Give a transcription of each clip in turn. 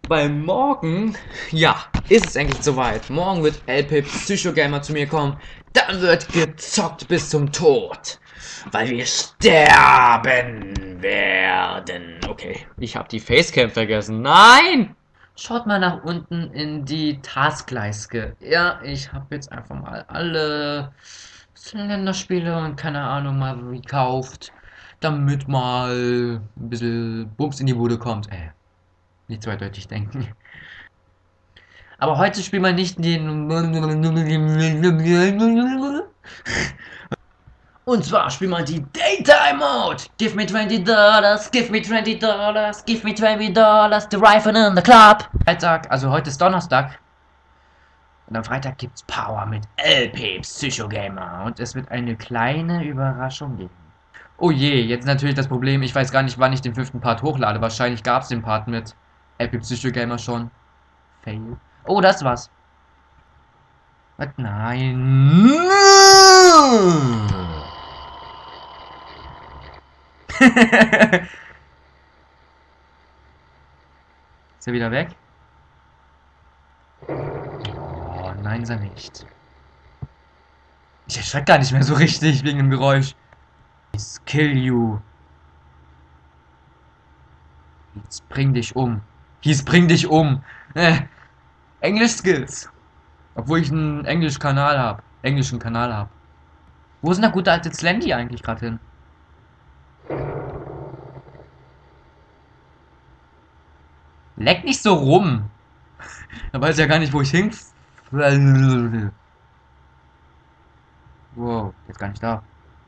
Weil morgen, ja, ist es endlich soweit. Morgen wird LP Psychogamer zu mir kommen. Dann wird gezockt bis zum Tod. Weil wir sterben werden. Okay, ich habe die Facecam vergessen. Nein! Schaut mal nach unten in die Taskleiste. Ja, ich habe jetzt einfach mal alle Länderspiele und keine Ahnung mal gekauft. Damit mal ein bisschen Bums in die Bude kommt. Nicht zweideutig denken. Aber heute spielen wir nicht den... Und zwar spielen wir die Daytime Mode. Give me $20, give me $20, give me $20, the rifle in the club. Freitag, also heute ist Donnerstag. Und am Freitag gibt's Power mit LP Psychogamer. Und es wird eine kleine Überraschung geben. Oh je, jetzt natürlich das Problem, ich weiß gar nicht, wann ich den 5. Part hochlade. Wahrscheinlich gab's den Part mit LP Psychogamer schon. Fail. Oh, das war's. Was? Nein. Ist er wieder weg? Oh, nein, ist er nicht. Ich erschrecke gar nicht mehr so richtig wegen dem Geräusch. He's kill you. He's bring dich um. He's bring dich um. Englisch Skills. Obwohl ich einen englischen Kanal habe. Wo ist denn der gute alte Slendy eigentlich gerade hin? Leck nicht so rum. Er weiß ja gar nicht, wo ich hin. Wow, jetzt gar nicht da.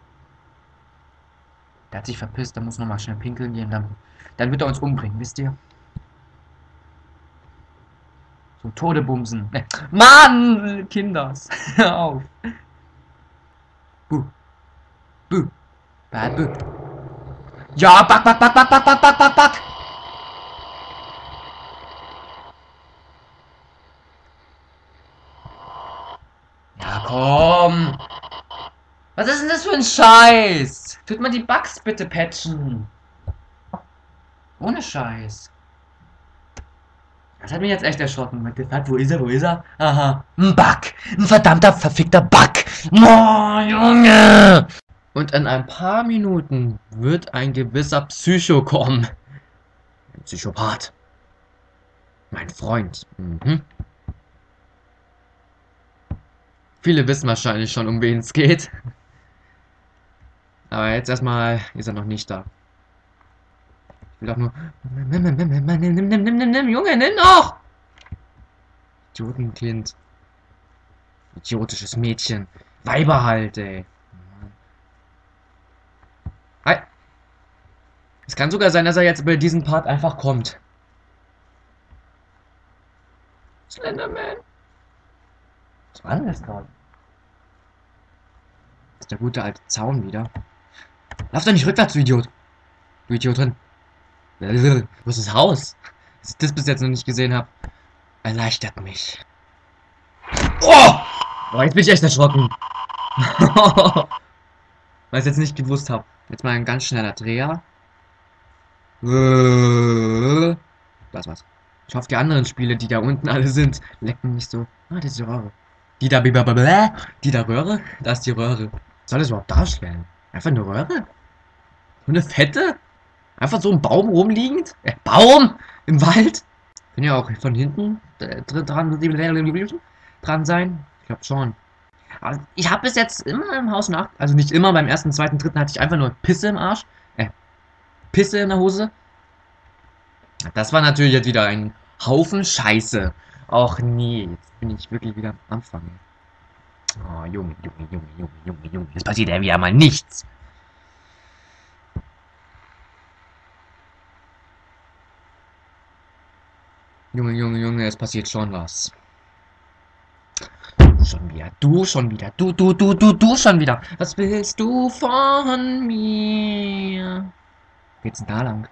Der hat sich verpisst, der muss nochmal schnell pinkeln gehen, dann wird er uns umbringen, wisst ihr? So Tode bumsen. Mann, Kinders. Hör auf. Buh. Buh. Buh. Ja, back. Ja, komm. Was ist denn das für ein Scheiß? Tut mal die Bugs bitte patchen. Ohne Scheiß. Das hat mich jetzt echt erschrocken. Wo ist er? Aha. Ein Bug. Ein verdammter, verfickter Bug. Oh, Junge. Und in ein paar Minuten wird ein gewisser Psycho kommen. Ein Psychopath. Mein Freund. Viele wissen wahrscheinlich schon, um wen es geht. Aber jetzt erstmal ist er noch nicht da. Ich will doch nur... Nimm, Junge, nimm doch! Idiotenkind. Idiotisches Mädchen. Weiber halt, ey. Hi. Es kann sogar sein, dass er jetzt bei diesem Part einfach kommt. Slenderman. Was war denn das gerade? Das ist der gute alte Zaun wieder. Lauf doch nicht rückwärts, du Idiot. Du Idiotin. Wo ist das Haus? Dass ich das bis jetzt noch nicht gesehen habe, erleichtert mich. Oh! Boah, jetzt bin ich echt erschrocken. Weil ich es jetzt nicht gewusst habe. Jetzt mal ein ganz schneller Dreher. Das war's. Ich hoffe, die anderen Spiele, die da unten alle sind, lecken nicht so. Ah, das ist die Röhre. Die da Röhre? Da ist die Röhre. Was soll das überhaupt darstellen? Einfach eine Röhre? So eine fette? Einfach so ein Baum rumliegend? Baum? Im Wald? Kann ja auch von hinten dran sein. Ich glaube schon. Aber ich habe bis jetzt immer im Haus also nicht immer, beim ersten, zweiten, dritten hatte ich einfach nur Pisse im Arsch. Pisse in der Hose. Das war natürlich jetzt wieder ein Haufen Scheiße. Och nee, jetzt bin ich wirklich wieder am Anfang. Oh, Junge. Es passiert ja wieder mal nichts. Junge, es passiert schon was. Du schon wieder. Du schon wieder. Was willst du von mir? Wo geht's denn da lang?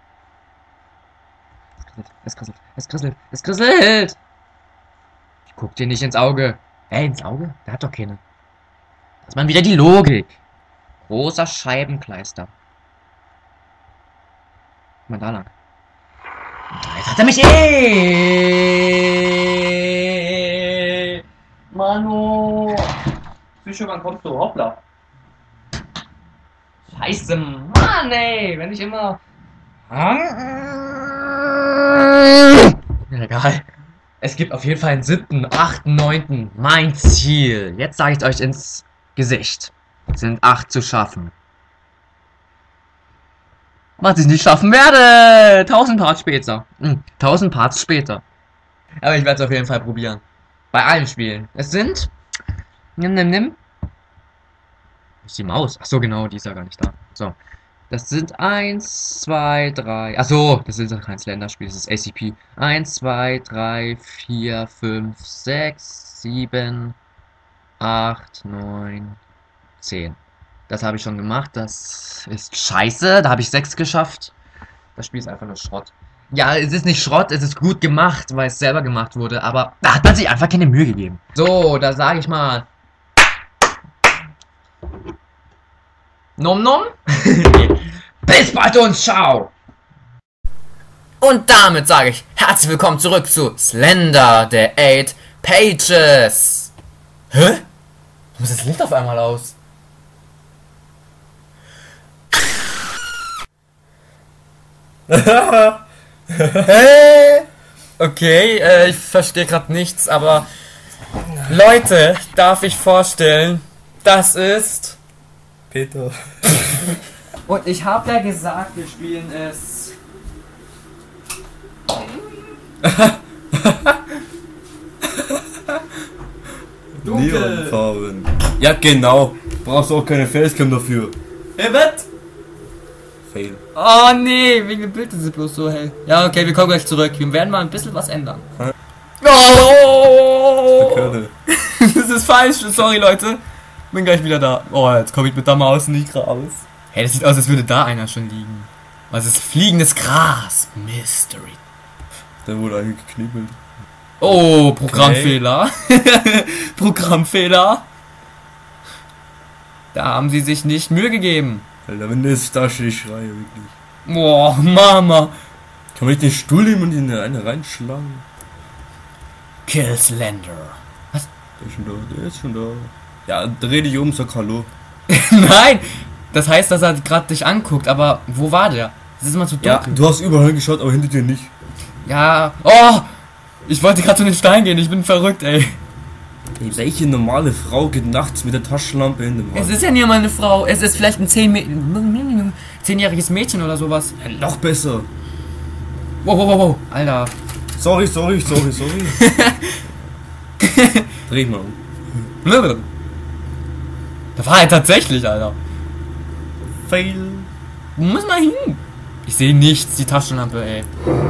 Es kriselt. Ich guck dir nicht ins Auge. Ins Auge? Der hat doch keine. Das ist mal wieder die Logik. Großer Scheibenkleister. Mal da lang. Jetzt hat er mich Mano! Fische, wann kommst du? Hoppla! Scheiße, Mann, ey! Wenn ich immer... Egal. Es gibt auf jeden Fall einen 7., 8., 9. Mein Ziel. Jetzt sage ich euch ins Gesicht. Sind 8 zu schaffen. Was ich nicht schaffen werde! 1000 Parts später. 1000 Parts später. Aber ich werde es auf jeden Fall probieren. Bei allen Spielen. Es sind... Nimm. Wo ist die Maus? Ach so, genau, die ist ja gar nicht da. So. Das sind 1, 2, 3. Achso, das ist kein Slender-Spiel, das ist ACP. 1, 2, 3, 4, 5, 6, 7, 8, 9, 10. Das habe ich schon gemacht. Das ist scheiße. Da habe ich 6 geschafft. Das Spiel ist einfach nur Schrott. Ja, es ist nicht Schrott, es ist gut gemacht, weil es selber gemacht wurde, aber da hat man sich einfach keine Mühe gegeben. So, da sage ich mal. Nom nom. Bis bald und ciao. Und damit sage ich herzlich willkommen zurück zu Slender, der 8 Pages. Hä? Warum ist das Licht auf einmal aus? Okay, ich verstehe gerade nichts, aber Leute, darf ich vorstellen, das ist Peter. und ich habe ja gesagt, wir spielen es. Neonfarben. Ja, genau. Brauchst du auch keine Facecam dafür. Hey, was? Fail. Oh nee, wegen dem Bild ist es bloß so hell. Ja, okay, wir kommen gleich zurück. Wir werden mal ein bisschen was ändern. Oh! Das ist falsch, sorry Leute. Bin gleich wieder da. Oh, jetzt komme ich mit der Maus nicht raus. Hey, das sieht aus, als würde da einer schon liegen. Was ist fliegendes Gras? Mystery. Der wurde eigentlich geknibbelt. Oh, Programmfehler. Programmfehler. Da haben sie sich nicht Mühe gegeben. Alter, wenn das da steht, ich schreie wirklich. Boah, Mama. Kann man nicht den Stuhl nehmen und in eine reinschlagen? Kill Slender. Was? Der ist schon da, der ist schon da. Ja, dreh dich um, sag Hallo. Nein! Das heißt, dass er gerade dich anguckt, aber wo war der? Es ist immer zu dunkel. Ja, du hast überall geschaut, aber hinter dir nicht. Ja. Oh! Ich wollte gerade zu den Stein gehen, ich bin verrückt, ey. Welche normale Frau geht nachts mit der Taschenlampe in dem Wald? Es ist ja nie mal eine Frau, es ist vielleicht ein 10-jähriges Mädchen oder sowas. Ja, noch besser. Wow, Alter. Sorry. Dreh mal um. Da war er tatsächlich, Alter. Fail. Wo muss man hin? Ich sehe nichts, die Taschenlampe, ey.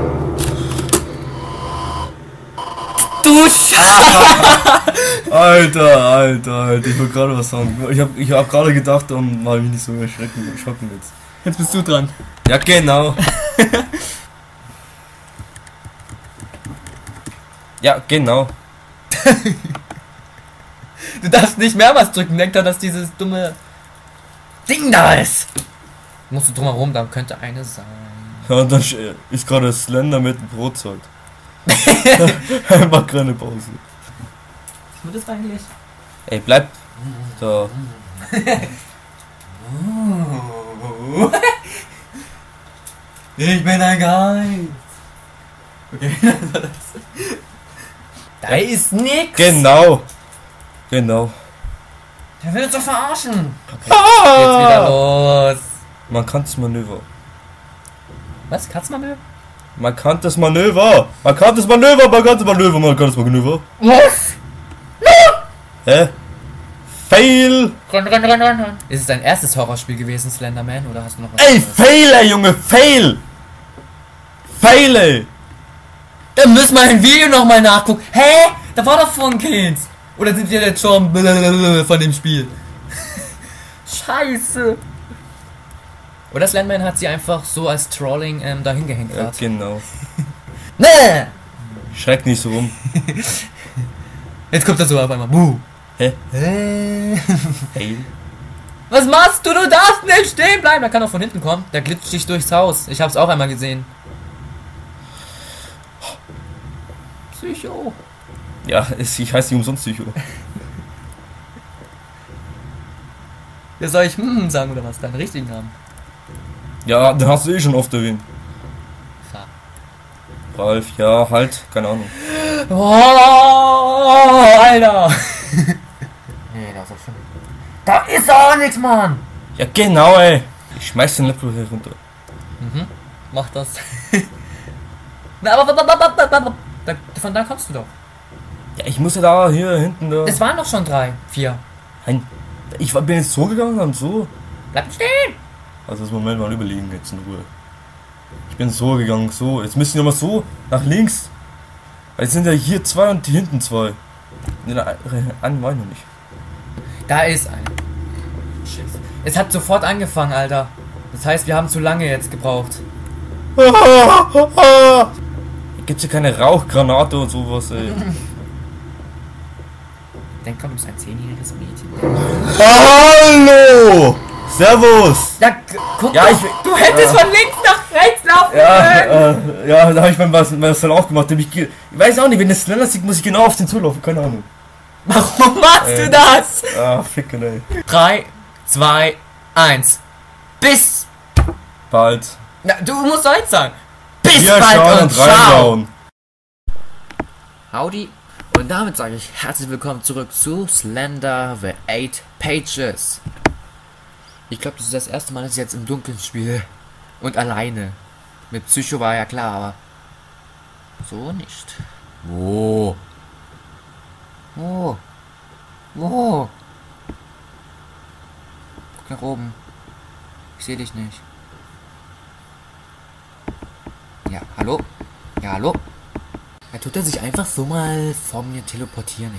Du Scheiße! Alter. Ich wollte gerade was sagen. Ich hab gerade gedacht, mal mich nicht so erschrocken jetzt. Jetzt bist du dran. Ja, genau. Ja, genau. Du darfst nicht mehrmals drücken, denkt er, dass dieses dumme Ding da ist. Musst du drumherum, da könnte eine sein. Ja, dann ist gerade Slender mit dem Brotzeit. Mach gerade eine Pause. Was ist das eigentlich? Ey, bleib da. Ich bin ein Geist. Okay. Da ist nix. Genau. Der will uns doch verarschen. Okay, geht's wieder los. Man kann das Manöver. Was? Katzenmanöver? Man kann das Manöver. Was? Hä? Fail. Run. Ist es dein erstes Horrorspiel gewesen, Slenderman, oder hast du noch was? Ey, fail, ey, Junge, fail. Fail, ey. Dann müssen wir ein Video nochmal nachgucken. Hä? Da war doch von Kind. Oder sind wir jetzt schon von dem Spiel? Scheiße. Oder Slenderman hat sie einfach so als Trolling dahin gehängt. Ja, genau. Nee. Schreck nicht so rum. Jetzt kommt er so auf einmal. Buh. Hä? Fail. Was machst du? Du darfst nicht stehen bleiben. Der kann auch von hinten kommen. Der glitscht dich durchs Haus. Ich hab's auch einmal gesehen. Psycho. Ja, ich heiße nicht umsonst Psycho. Ja, soll ich sagen oder was? Deinen richtigen Namen? Ja, den hast du eh schon oft erwähnt. Ja. Ralf, ja, halt, keine Ahnung. Oh, Alter! Nee, das ist schon. Da ist auch nichts, Mann! Ja, genau, ey. Ich schmeiß den Laptop hier runter. Mach das. Na, aber von da kommst du doch. Ja, ich muss ja da, hier, hinten, da. Es waren doch schon 3, 4. Nein, ich bin jetzt so gegangen und so. Bleib stehen! Also das Moment mal überlegen jetzt in Ruhe. Ich bin so gegangen, so. Jetzt müssen wir mal so nach links. Weil jetzt sind ja hier 2 und hier hinten 2. Ne, einen war ich noch nicht. Da ist ein. Shit. Es hat sofort angefangen, Alter. Das heißt, wir haben zu lange jetzt gebraucht. Hier gibt's ja keine Rauchgranate und sowas, ey. Denk komm, du bist ein 10-jähriges Mädchen. Hallo! Servus! Ja, guck Ja, doch, ich- du hättest von links nach rechts laufen können! Ja, da habe ich beim Marcel auch gemacht. Ich weiß auch nicht, wenn es schneller sieht, muss ich genau auf den zulaufen. Keine Ahnung. Warum machst du das? Ah, ficken, ey. 3, 2, 1. Bis. Bald. Na, du musst doch jetzt sagen. Bis Hier bald schauen und und ciao! reinschauen. Howdy. Und damit sage ich herzlich willkommen zurück zu Slender the 8 Pages. Ich glaube, das ist das erste Mal, dass ich jetzt im Dunkeln spiele. Und alleine. Mit Psycho war ja klar, aber so nicht. Wo? Wo? Wo? Guck nach oben. Ich sehe dich nicht. Ja, hallo? Ja, hallo? Da tut er sich einfach so mal vor mir teleportieren,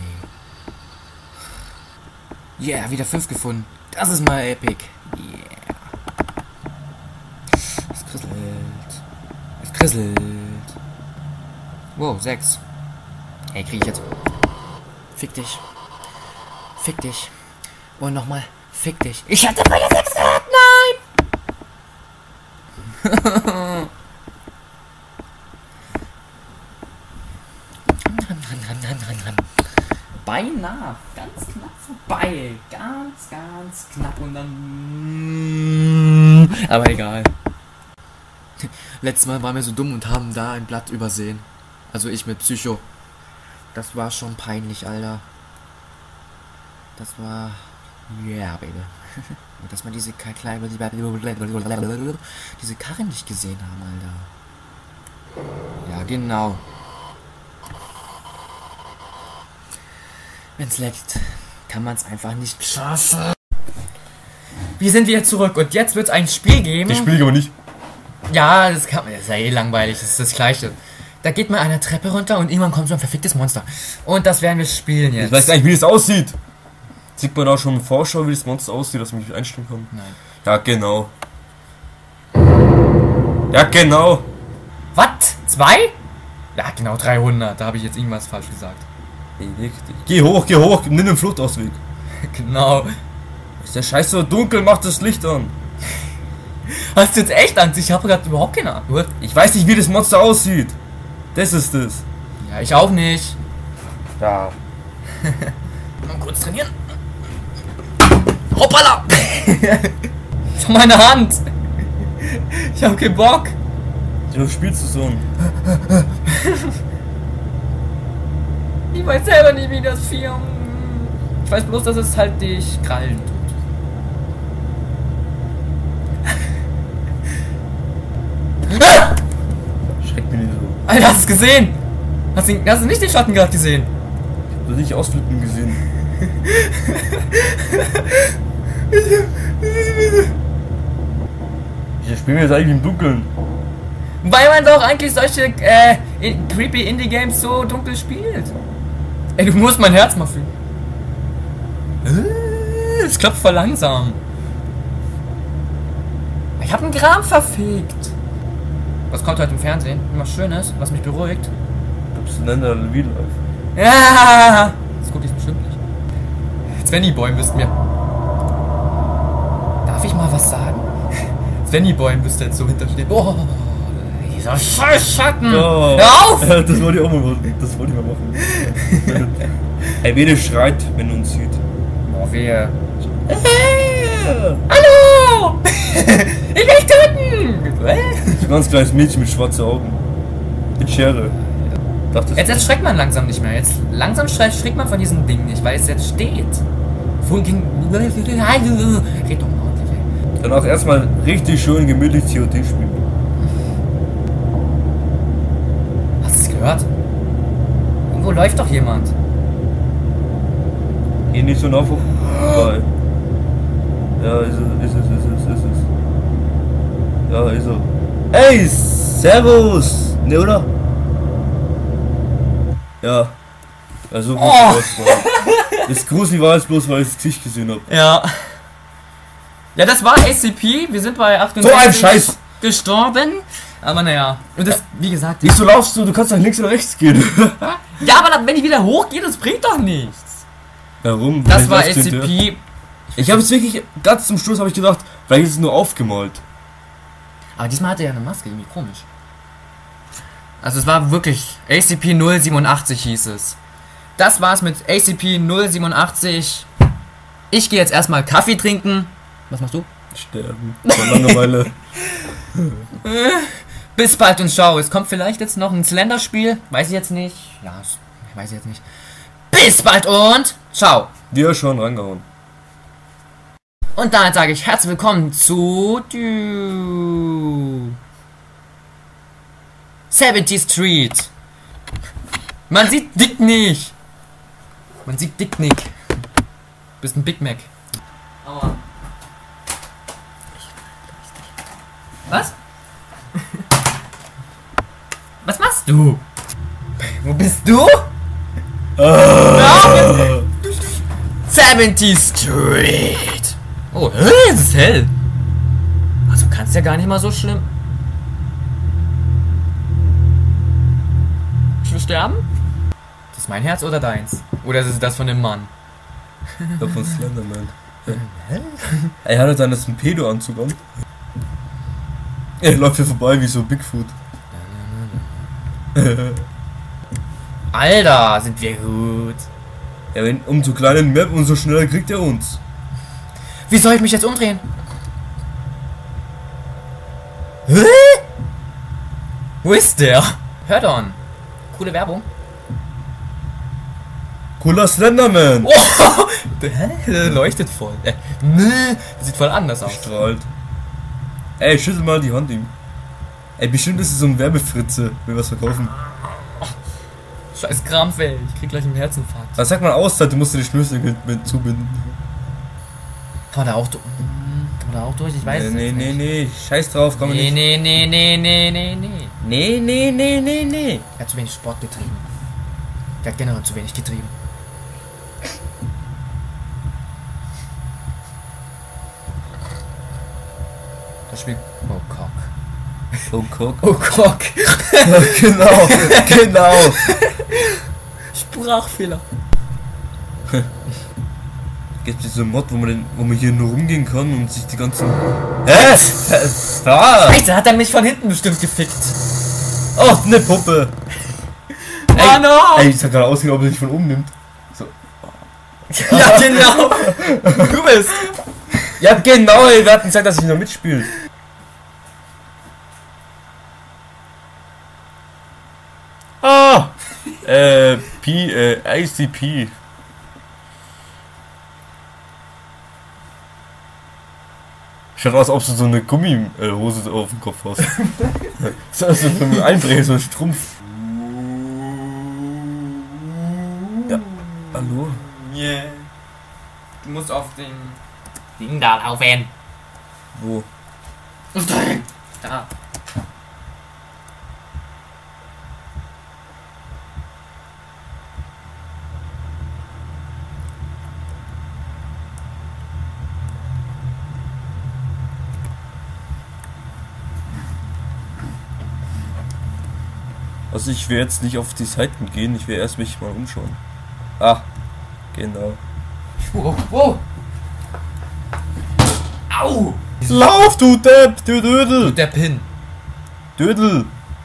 ey. Yeah, wieder 5 gefunden. Das ist mal epic. Yeah. Es krisselt. Es krisselt. Wow, 6. Hey, krieg ich jetzt. Fick dich. Fick dich. Und nochmal. Fick dich. Ich hatte meine 6 gehabt. Nein! Beinahe. Ganz knapp vorbei. Ganz knapp und dann. Aber egal. Letztes Mal waren wir so dumm und haben da ein Blatt übersehen. Also ich mit Psycho. Das war schon peinlich, Alter. Das war. Yeah, baby. Und dass man diese kleine. Diese Karre nicht gesehen haben, Alter. Ja, genau. Wenn's leckt, kann man es einfach nicht schaffen. Wir sind wieder zurück und jetzt wird es ein Spiel geben. Ich spiele aber nicht. Ja, das kann man. Das ist ja eh langweilig, das ist das Gleiche. Da geht man eine Treppe runter und irgendwann kommt so ein verficktes Monster. Und das werden wir spielen jetzt. Ich weiß gar nicht, wie das aussieht. Sieht man da schon im Vorschau, wie das Monster aussieht, dass man mich einstellen kann? Nein. Ja, genau. Ja, genau. Was? 2? Ja, genau 300. Da habe ich jetzt irgendwas falsch gesagt. Geh hoch, nimm den Fluchtausweg. Genau. Ist der Scheiß so dunkel, macht das Licht an. Hast du jetzt echt Angst? Ich habe gerade überhaupt keine Ahnung. Ich weiß nicht, wie das Monster aussieht. Das ist es. Ja, ich auch nicht. Ja. Mal kurz trainieren. Hoppala! Von meiner Hand! Ich hab keinen Bock! Du spielst du so ein. Ich weiß selber nicht, wie das Vieh. Ich weiß bloß, dass es halt dich krallen tut. Schreckt mich nicht so. Alter, hast du es gesehen? Hast du nicht den Schatten gerade gesehen? Ich hab das nicht ausflippen gesehen. Ich spiele jetzt eigentlich im Dunkeln. Weil man doch eigentlich solche creepy Indie-Games so dunkel spielt. Ey, du musst mein Herz mal fühlen. Es klopft voll langsam. Ich hab einen Gram verfegt. Was kommt heute im Fernsehen? Was Schönes, was mich beruhigt. Du bist ein Ender Real Life. Ja! Das gucke ich bestimmt nicht. Svenny Boy müsst mir. Darf ich mal was sagen? Svenny Boy müsste jetzt so hinterstehen. Oh, Dieser scheiß Schatten! Oh. Hör auf! Das wollte ich auch mal machen. Das wollte ich mal machen. Ey, Bene schreit, wenn er uns sieht. Oh, wehe. Hallo! Ich will töten! So ein ganz kleines Mädchen mit schwarzen Augen. Mit Schere. Jetzt schreckt man langsam nicht mehr. Jetzt langsam schreckt man von diesem Ding nicht, weil es jetzt steht. Vorhin ging. Red doch mal ordentlich, ey. Danach erstmal richtig schön gemütlich COD spielen. Hast du es gehört? Irgendwo läuft doch jemand. Hier nicht so nah vorbei. Ja, ist es. Ja, ist er. Ey, servus! Ne, oder? Ja. Also, Oh. das gruselig war es bloß, weil ich das Gesicht gesehen habe. Ja. Ja, das war ACP. Wir sind bei 68 So ein Scheiß! gestorben. Aber naja. Und das, wie gesagt. Wieso laufst du? Du kannst nach links oder rechts gehen. Ja, aber dann, wenn ich wieder hochgehe, das bringt doch nichts. Warum? Das Vielleicht war läufst du hinterher. ACP. Ich habe es wirklich, ganz zum Schluss habe ich gedacht, vielleicht ist es nur aufgemalt. Aber diesmal hat er ja eine Maske, irgendwie komisch. Also es war wirklich ACP 087 hieß es. Das war's mit ACP 087. Ich gehe jetzt erstmal Kaffee trinken. Was machst du? Sterben. Vor Langeweile. Bis bald und ciao. Es kommt vielleicht jetzt noch ein Slender-Spiel. Weiß ich jetzt nicht. Ja, weiß ich jetzt nicht. Bis bald und ciao. Wir schon rangehauen. Und damit sage ich herzlich willkommen zu 70th Street. Man sieht Dick nicht. Man sieht Dick Nick. Bist ein Big Mac. Aua. Was? Was machst du? Wo bist du? 70th Street. Oh, es ist hell. Also kannst ja gar nicht mal so schlimm. Ich will sterben? Das ist mein Herz oder deins? Oder ist es das von dem Mann? Ja, von Slenderman. Ey, hat er dann das ein Pedo-Anzug an? Er läuft hier vorbei wie so Bigfoot. Alter, sind wir gut. Ja, wenn umso kleiner die Map, umso schneller kriegt er uns. Wie soll ich mich jetzt umdrehen? Hä? Wo ist der? Hört on. Coole Werbung. Cooler Slenderman! Oh, der leuchtet voll. Sieht voll anders aus. Strahlt. Ey, schüttel mal die Hand ihm. Ey, bestimmt ist es so ein Werbefritze, wenn wir was verkaufen. Scheiß Krampfell, ich krieg gleich einen Herzinfarkt. Was sagt man Auszeit? Du musst dir die Schlüssel mit zubinden. Kann man da auch durch? Ich weiß es nicht. Nee. Scheiß drauf, komm nicht. Nee. Nee. Er hat zu wenig Sport getrieben. Der hat generell zu wenig getrieben. Das Spiel. Oh, Cock. Oh, guck. Oh, Cock. genau. Sprachfehler. Gibt es so einen Mod, wo man hier nur rumgehen kann und sich die ganzen... Hä? Scheiße, hat er mich von hinten bestimmt gefickt. Oh, ne Puppe. Mann, oh. Ey, ich sag gerade aus, ob er sich von oben nimmt. So. Ja, genau. Du bist. Ja, genau, ey, wir hatten gesagt, dass ich noch mitspiele. ICP. Schaut aus, ob du so eine Gummihose auf dem Kopf hast. So ein Einbrecher, so ein Strumpf. Ja, hallo? Yeah. Du musst auf den Ding da laufen. Wo? Da. Also ich will jetzt nicht auf die Seiten gehen, ich will erst mich mal umschauen. Ah, genau. Wow. Au! Lauf, du Depp, du Dödel! Der Pin. Dödel!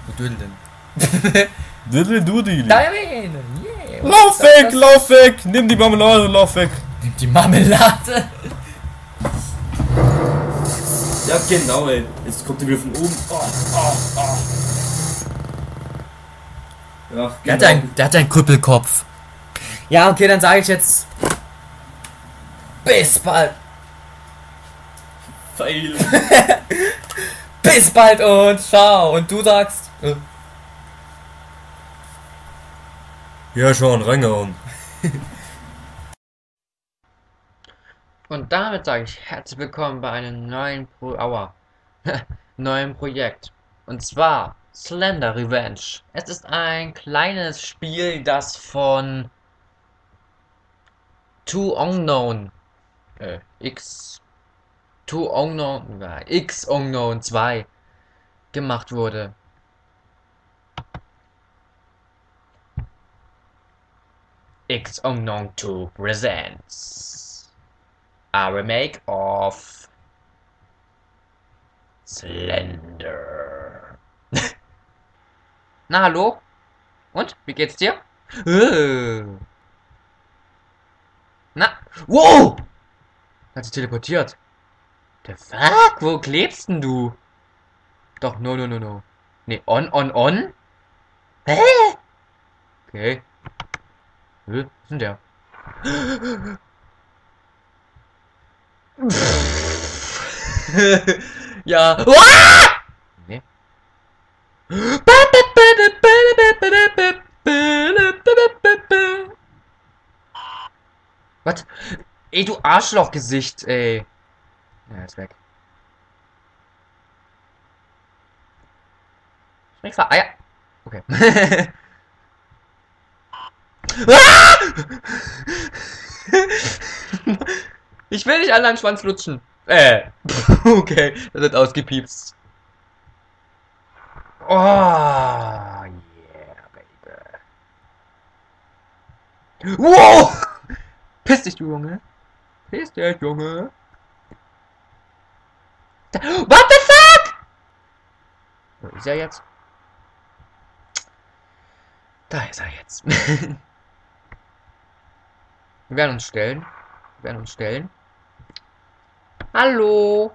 Wo Dödeln? Diddle Doodle. Nein! Yeah. Lauf weg, lauf weg! Nimm die Marmelade, lauf weg! Nimm die Marmelade! Ja, genau, ey. Jetzt kommt er wieder von oben. Ja, Der hat einen Krüppelkopf. Ja, okay, dann sage ich jetzt. Bis bald! Fail. Bis bald und ciao! Und du sagst. Ja, schon, reingehauen. Und damit sage ich herzlich willkommen bei einem neuen neuen Projekt. Und zwar Slender Revenge. Es ist ein kleines Spiel, das von X Unknown 2 gemacht wurde. X Unknown 2 presents a remake of Slender. Na, hallo? Und? Wie geht's dir? Na? Wow! Hat sich teleportiert. The fuck? Wo klebst denn du? Doch, no. Ne, on? Hä? Okay. Was ist denn der? Ja. Nee. Was? Ey, du Arschlochgesicht, ey. Ja, ist weg. Ich vereiert. Okay. Ich will nicht an deinen Schwanz lutschen. Okay, das wird ausgepiepst. Oh, yeah, baby. Wow! Piss dich, du Junge. Piss dich, Junge. What the fuck? Wo ist er jetzt? Da ist er jetzt. Wir werden uns stellen. Hallo.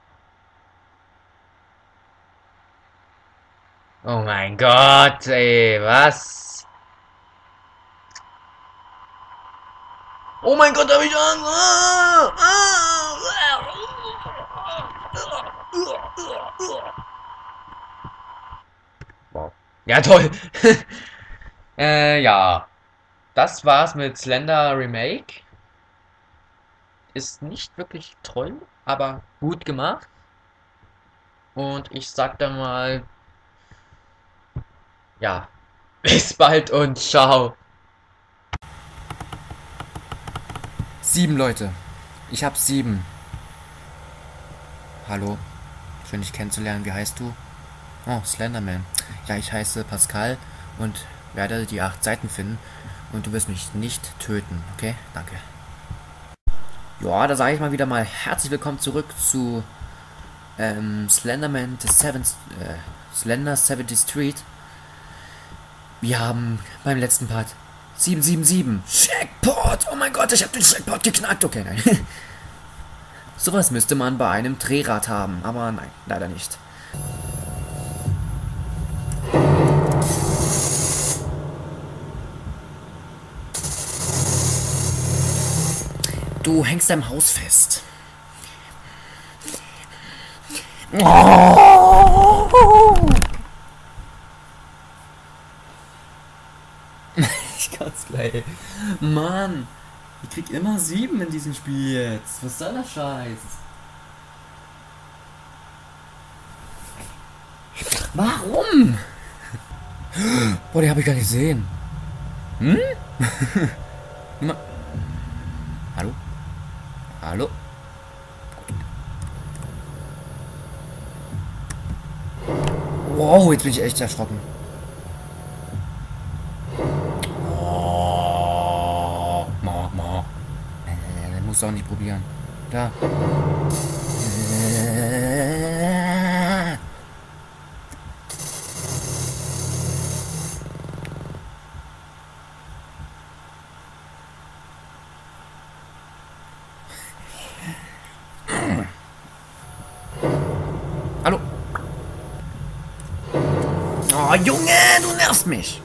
Oh mein Gott, ey, was? Oh mein Gott, hab ich Angst. Wow. Ja, toll. Ja. Das war's mit Slender Remake. Ist nicht wirklich toll, aber gut gemacht. Und ich sag dann mal, ja, bis bald und ciao. 7 Leute. Ich hab 7. Hallo. Schön dich kennenzulernen. Wie heißt du? Oh, Slenderman. Ja, ich heiße Pascal und werde die 8 Seiten finden. Und du wirst mich nicht töten, okay? Danke. Ja, da sage ich mal wieder mal herzlich willkommen zurück zu Slenderman Slender 70 Street. Wir haben beim letzten Part 777 Jackpot. Oh mein Gott, ich habe den Jackpot geknackt. Okay, nein. Sowas müsste man bei einem Drehrad haben, aber nein, leider nicht. Du hängst deinem Haus fest. Ich kann's gleich. Mann, ich krieg immer 7 in diesem Spiel jetzt. Was soll der Scheiß? Warum? Boah, die habe ich gar nicht gesehen. Hm? Hallo? Hallo? Wow, jetzt bin ich echt erschrocken. Oh, muss auch nicht probieren. Da. Oh, Junge, du nervst mich.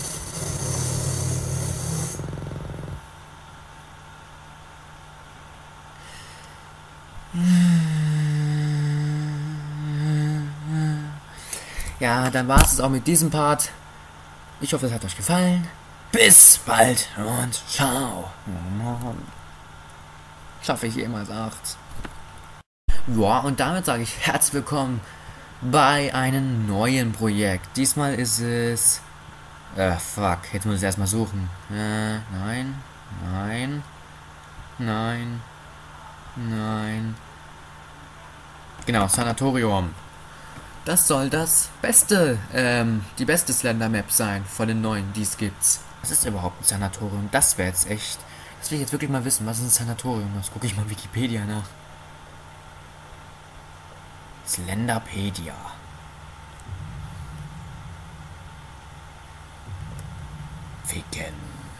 Ja, dann war es auch mit diesem Part. Ich hoffe, es hat euch gefallen. Bis bald und ciao. Schaffe ich jemals 8. Ja, und damit sage ich herzlich willkommen bei einem neuen Projekt. Diesmal ist es... fuck, jetzt muss ich erstmal suchen. Nein. Genau, Sanatorium. Das soll das beste, die beste Slender-Map sein von den neuen, die es gibt. Was ist überhaupt ein Sanatorium? Das wäre jetzt echt... Das will ich jetzt wirklich mal wissen. Was ist ein Sanatorium? Das gucke ich mal Wikipedia nach. Slenderpedia. Ficken.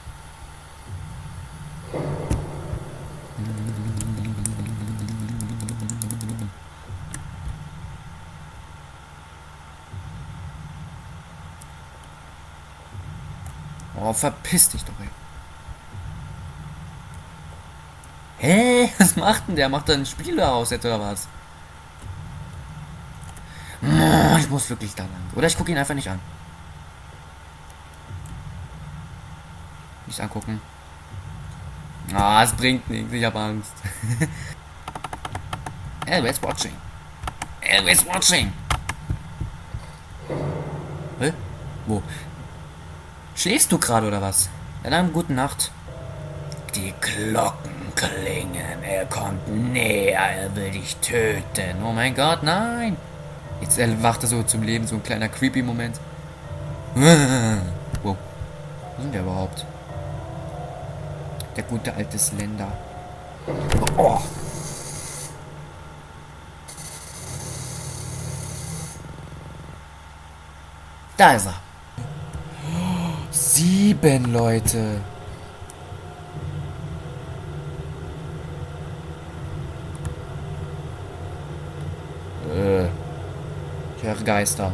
Oh, verpiss dich doch, ey. Hä? Was macht denn der? Macht er ein Spiel daraus jetzt oder was? Oh, ich muss wirklich da lang. Oder ich gucke ihn einfach nicht an. Nicht angucken. Ah, es bringt nichts. Ich habe Angst. Always watching. Always watching. Hä? Wo? Schläfst du gerade oder was? Dann gute Nacht. Die Glocken klingen. Er kommt näher. Er will dich töten. Oh mein Gott, nein. Jetzt erwacht er so zum Leben. So ein kleiner creepy Moment. Wow. Wo sind wir überhaupt? Der gute alte Slender. Oh. Da ist er. 7 Leute. Ich höre Geister.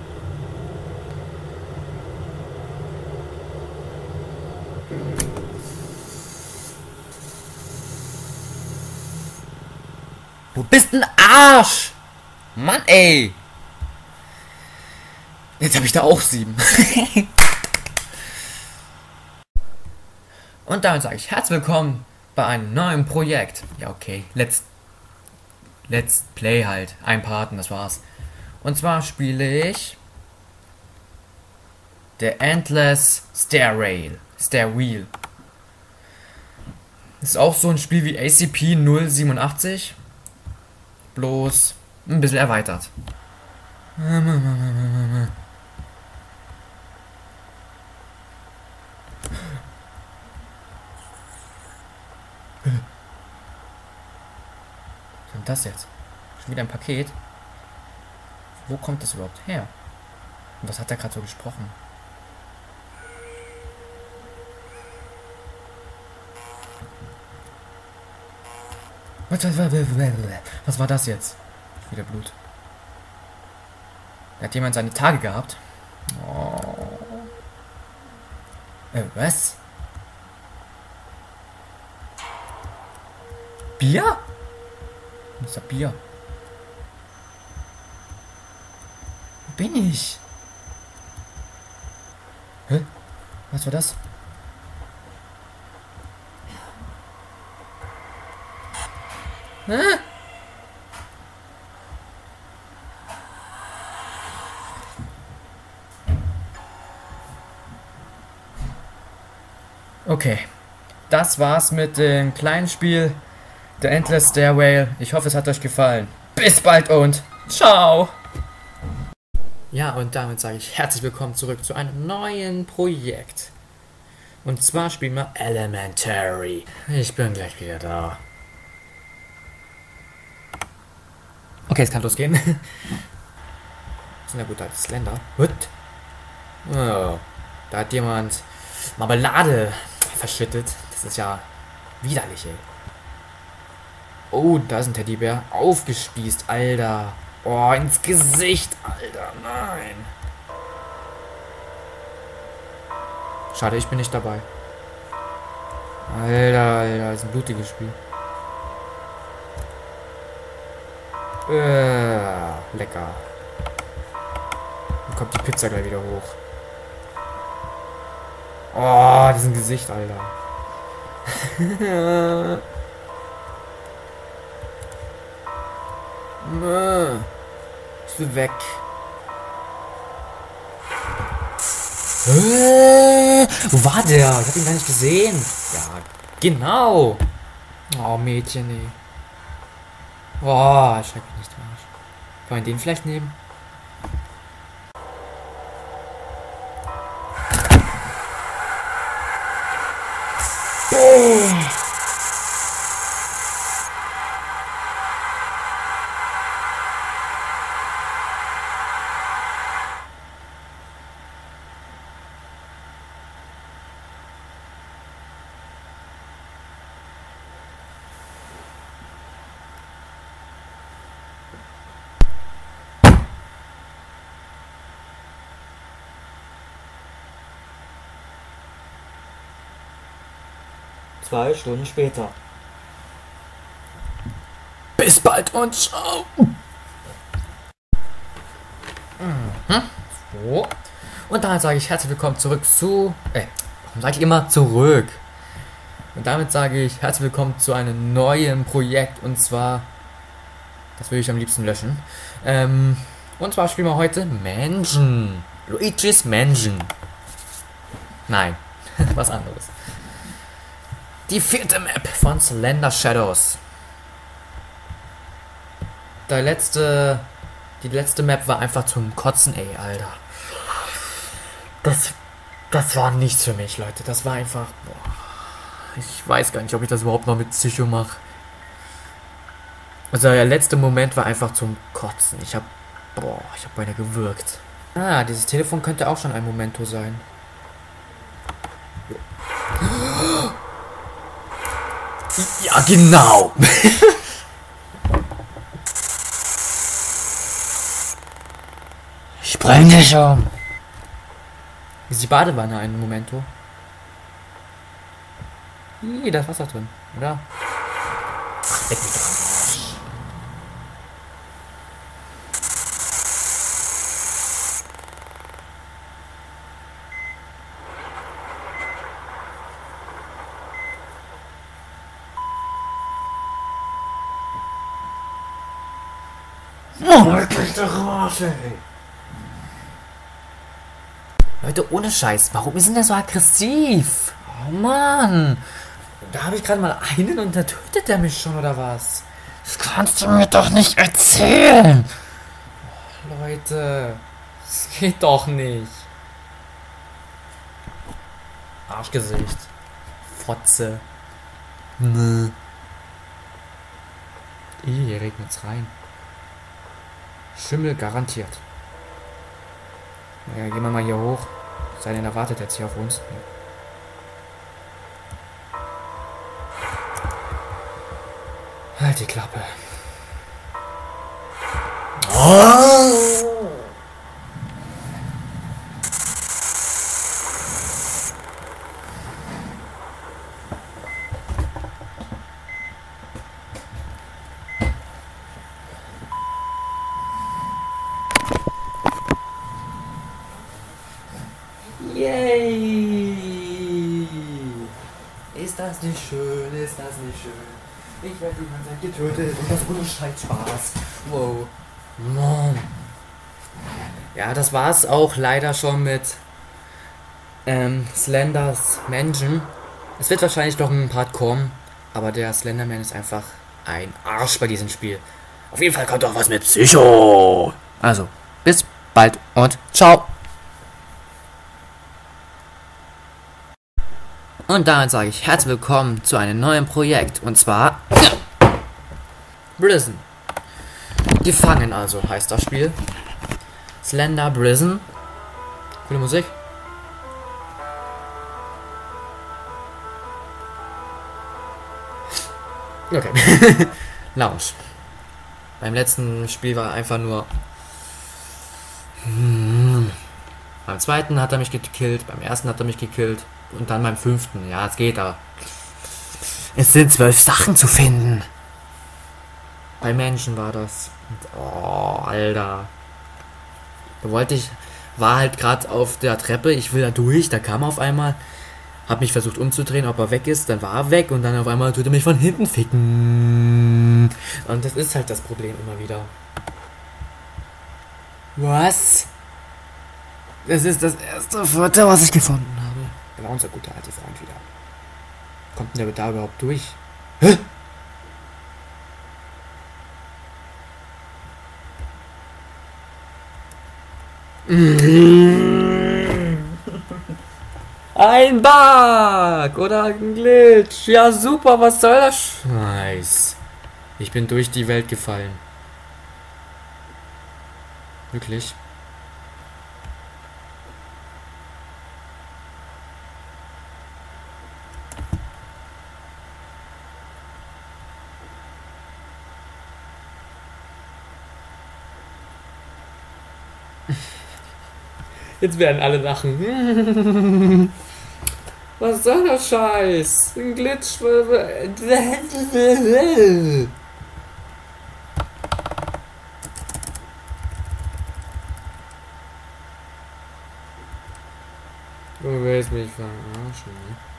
Du bist ein Arsch! Mann, ey! Jetzt habe ich da auch 7. Und damit sage ich herzlich willkommen bei einem neuen Projekt. Ja, okay. Let's Play halt. Ein Part und das war's. Und zwar spiele ich The Endless Stairwheel. Ist auch so ein Spiel wie ACP-087. Bloß ein bisschen erweitert. Was ist das jetzt? Schon wieder ein Paket? Wo kommt das überhaupt her? Und was hat er gerade so gesprochen? Was war das jetzt? Wieder Blut. Da hat jemand seine Tage gehabt. Oh. Was? Bier? Was ist das Bier? Wo bin ich? Hä? Was war das? Hä? Okay, das war's mit dem kleinen Spiel The Endless Stairwheel. Ich hoffe, es hat euch gefallen. Bis bald und ciao! Ja, und damit sage ich herzlich willkommen zurück zu einem neuen Projekt. Und zwar spielen wir Elementary. Ich bin gleich wieder da. Okay, es kann losgehen. Das ist ein guter Slender. What? Oh, da hat jemand Marmelade verschüttet. Das ist ja widerlich, ey. Oh, da ist ein Teddybär. Aufgespießt, Alter. Oh, ins Gesicht, Alter. Nein. Schade, ich bin nicht dabei. Alter, ist ein blutiges Spiel. Lecker. Dann kommt die Pizza gleich wieder hoch. Oh, das ist ein Gesicht, Alter. Ich will weg. Wo war der? Ich hab ihn gar nicht gesehen. Ja, genau. Oh, Mädchen, ey. Oh, ich schreib mich nicht drauf. Kann man den vielleicht nehmen? Boom. Zwei Stunden später. Bis bald und ciao. So. Und damit sage ich herzlich willkommen zurück zu... warum sage ich immer zurück? Und damit sage ich herzlich willkommen zu einem neuen Projekt. Und zwar... Das will ich am liebsten löschen. Und zwar spielen wir heute Mansion. Luigi's Mansion. Nein, was anderes. Die 4. Map von Slender Shadows. Die letzte Map war einfach zum Kotzen, ey, Alter. Das war nichts für mich, Leute. Das war einfach... Boah, ich weiß gar nicht, ob ich das überhaupt noch mit Psycho mache. Also der letzte Moment war einfach zum Kotzen. Ich hab beinahe gewürgt. Ah, dieses Telefon könnte auch schon ein Momento sein. Ja, genau. Ich bring dich um. Ist die Badewanne ein Momento? Ih, da ist Wasser drin, oder? Leck mich doch am Arsch. Leute, ohne Scheiß, warum ist denn der so aggressiv? Oh Mann. Da habe ich gerade mal einen und da tötet er mich schon, oder was? Das kannst du mir doch nicht erzählen. Oh, Leute, das geht doch nicht. Arschgesicht. Fotze. Nö. Hier regnet's rein. Schimmel garantiert. Ja, gehen wir mal hier hoch. Sei denn, er wartet jetzt hier auf uns. Ja. Halt die Klappe. Oh! Yay! Ist das nicht schön? Ist das nicht schön? Ich werde die ganze Zeit getötet und das ohne Scheiß Spaß. Wow. Mann. Ja, das war's auch leider schon mit Slenders Mansion. Es wird wahrscheinlich noch ein Part kommen, aber der Slenderman ist einfach ein Arsch bei diesem Spiel. Auf jeden Fall kommt auch was mit Psycho. Also, bis bald und ciao. Und damit sage ich herzlich willkommen zu einem neuen Projekt. Und zwar Prison. Gefangen also heißt das Spiel. Slender Prison. Coole Musik. Okay. Lounge. Beim letzten Spiel war einfach nur... Beim zweiten hat er mich gekillt, beim ersten hat er mich gekillt und dann beim fünften. Ja, es geht, aber es sind 12 Sachen zu finden. Bei Menschen war das. Und, oh, Alter. War halt gerade auf der Treppe, ich will da durch, da kam er auf einmal, hab mich versucht umzudrehen, ob er weg ist, dann war er weg und dann auf einmal tut er mich von hinten ficken. Und das ist halt das Problem immer wieder. Was? Das ist das erste Futter, was ich gefunden habe. Da war unser guter alter Freund wieder. Kommt denn der da überhaupt durch? Hä? Ein Bug oder ein Glitch. Ja super, was soll das Scheiß? Ich bin durch die Welt gefallen. Wirklich? Jetzt werden alle lachen. Was soll der Scheiß? Ein Glitch. Du willst mich verarschen.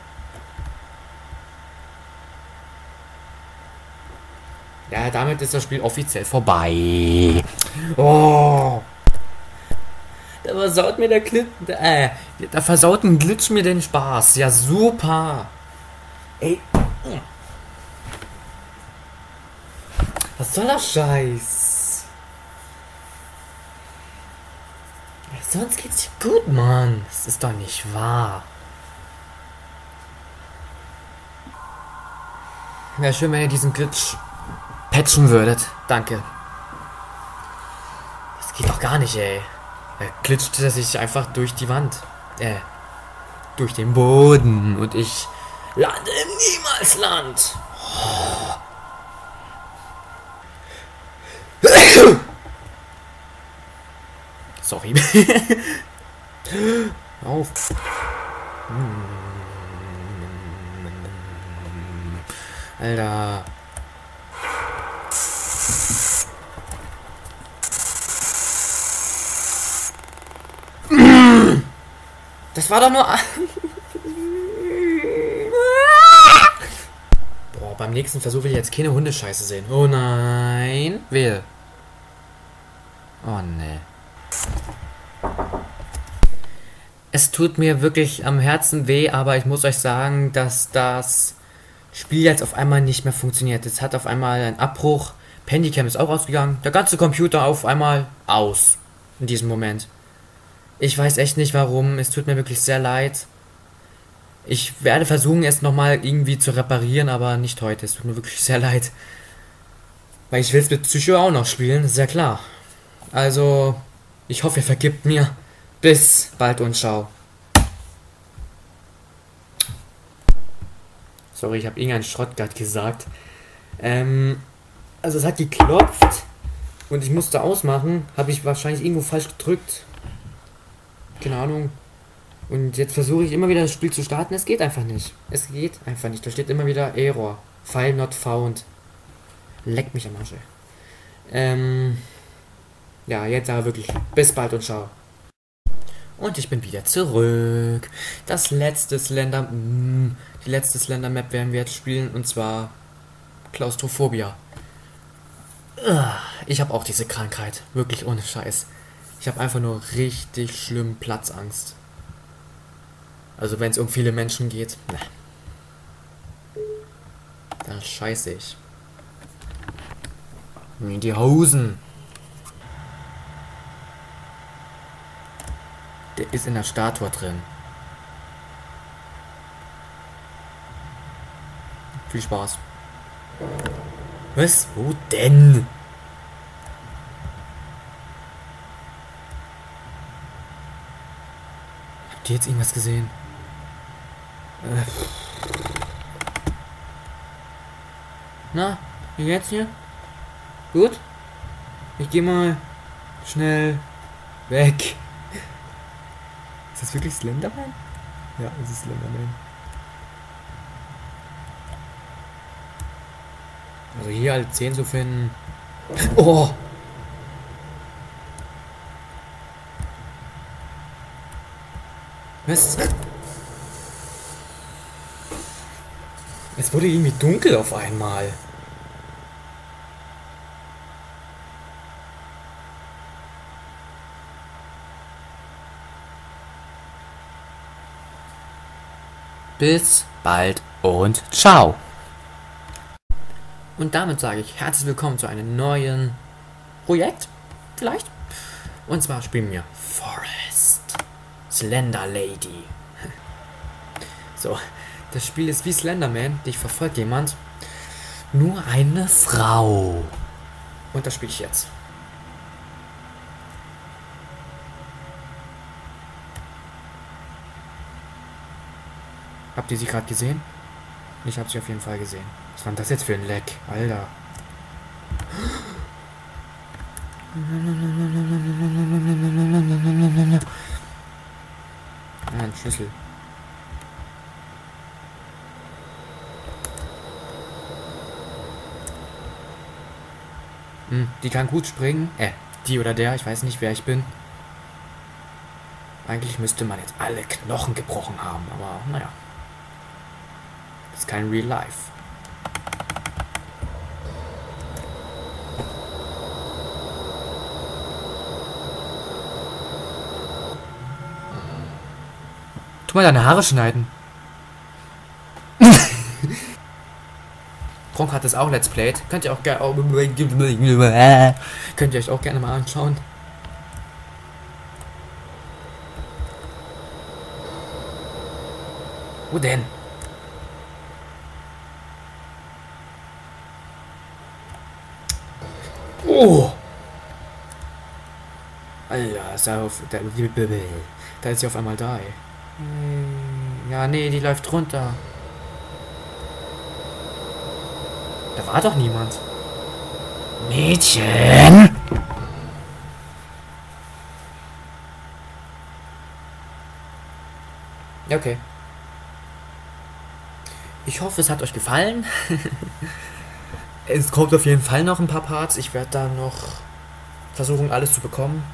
Ja, damit ist das Spiel offiziell vorbei. Oh. Da versaut mir der Glitch. Da versaut ein Glitch mir den Spaß. Ja, super. Ey. Was soll das Scheiß? Sonst geht's dir gut, Mann. Das ist doch nicht wahr. Wäre schön, wenn ihr diesen Glitch patchen würdet. Danke. Das geht doch gar nicht, ey. Er glitschte sich einfach durch die Wand. Durch den Boden. Und ich lande im Niemalsland. Oh. Sorry. Auf. Alter. Das war doch nur... Boah, beim nächsten Versuch will ich jetzt keine Hundescheiße sehen. Oh nein. Wehe. Oh ne. Es tut mir wirklich am Herzen weh, aber ich muss euch sagen, dass das Spiel jetzt auf einmal nicht mehr funktioniert. Es hat auf einmal einen Abbruch. Handycam ist auch ausgegangen. Der ganze Computer auf einmal aus. In diesem Moment. Ich weiß echt nicht warum. Es tut mir wirklich sehr leid. Ich werde versuchen, es nochmal irgendwie zu reparieren, aber nicht heute. Es tut mir wirklich sehr leid. Weil ich will es mit Psycho auch noch spielen, ist ja klar. Also, ich hoffe, ihr vergibt mir. Bis bald und ciao. Sorry, ich habe irgendeinen Schrott gerade gesagt. Also es hat geklopft und ich musste ausmachen. Habe ich wahrscheinlich irgendwo falsch gedrückt. Keine Ahnung. Und jetzt versuche ich immer wieder das Spiel zu starten. Es geht einfach nicht. Es geht einfach nicht. Da steht immer wieder Error. File not found. Leck mich am Arsch. Ja, jetzt aber wirklich. Bis bald und ciao. Und ich bin wieder zurück. Das letzte Slender... die letzte Slender-Map werden wir jetzt spielen. Und zwar... Klaustrophobia. Ich habe auch diese Krankheit. Wirklich ohne Scheiß. Ich habe einfach nur richtig schlimm Platzangst. Also wenn es um viele Menschen geht. Ne. Da scheiße ich. In die Hosen. Der ist in der Statue drin. Viel Spaß. Was? Wo denn? Habt ihr jetzt irgendwas gesehen? Na, wie geht's hier? Gut? Ich geh mal schnell weg. Ist das wirklich Slenderman? Ja, es ist Slenderman. Also hier alle 10 zu finden. Oh! Was? Es wurde irgendwie dunkel auf einmal. Bis bald und ciao. Und damit sage ich herzlich willkommen zu einem neuen Projekt, vielleicht. Und zwar spielen wir Forest Slender Lady. So, das Spiel ist wie Slenderman, dich verfolgt jemand. Nur eine Frau. Und das spiele ich jetzt. Habt ihr sie gerade gesehen? Ich habe sie auf jeden Fall gesehen. Was war denn das jetzt für ein Leck? Alter. Ah, ein Schlüssel. Die kann gut springen. Die oder der, ich weiß nicht, wer ich bin. Eigentlich müsste man jetzt alle Knochen gebrochen haben, aber naja. Das ist kein Real Life. Tu mal deine Haare schneiden. Gronk hat das auch Let's Played. Könnt ihr auch gerne könnt ihr euch auch gerne mal anschauen. Wo denn? Oh! Alter, ist er auf, da ist sie auf einmal da, ey. Ja, nee, die läuft runter. Da war doch niemand. Mädchen! Ja, okay. Ich hoffe, es hat euch gefallen. Es kommt auf jeden Fall noch ein paar Parts. Ich werde da noch versuchen, alles zu bekommen.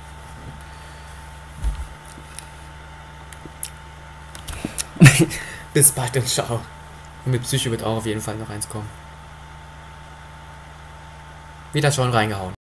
Bis bald und ciao. Und mit Psycho wird auch auf jeden Fall noch eins kommen. Wieder schon reingehauen.